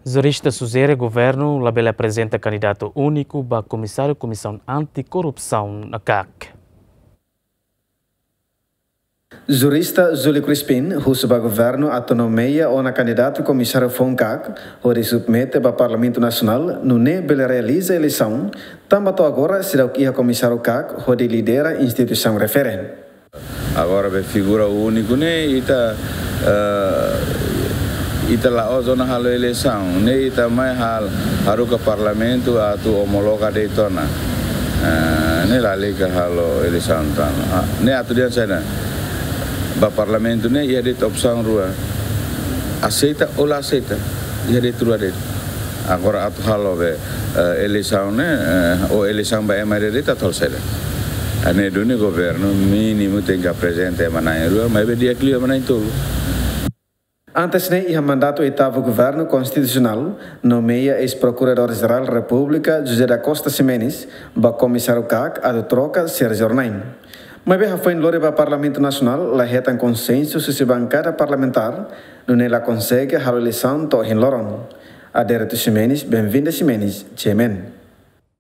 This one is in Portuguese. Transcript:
Jurista sugere governo labele apresenta candidato único para comissário Comissão Anticorrupção na CAC. Jurista Júlio Crispin, russo para governo autonomia ou na candidato comissário FONCAC, onde submete para o Parlamento Nacional, não é bele realiza a eleição, também agora será o que é comissário CAC, onde lidera a instituição referente. Agora a figura única, né? Ita lá a zona halo eleição, né? Ita mais halo que parlamento atu homologa de tona, né? Lá liga halo eleição tan, né? Atu dia sana, ba parlamento né? Ia de opção rua, aceita ou lá aceita, ia de rua de. Agora atu halo be eleição né? Ou eleição ba emerita tá tol sada. Ane dunia governo mínimo tem que apresentar mana rua, mas dia clear mana itu. Antes de ir mandato oitavo governo constitucional, nomeia ex-procurador-geral da República José da Costa Ximenes, para comissário CAC, a troca Sérgio Ornain. Mas bem, foi em Lore para o Parlamento Nacional, lá reta em consenso se bancada parlamentar, não ela consegue a eleição to em Loron. A direto Ximenes, bem-vinda Ximenes, Chemen.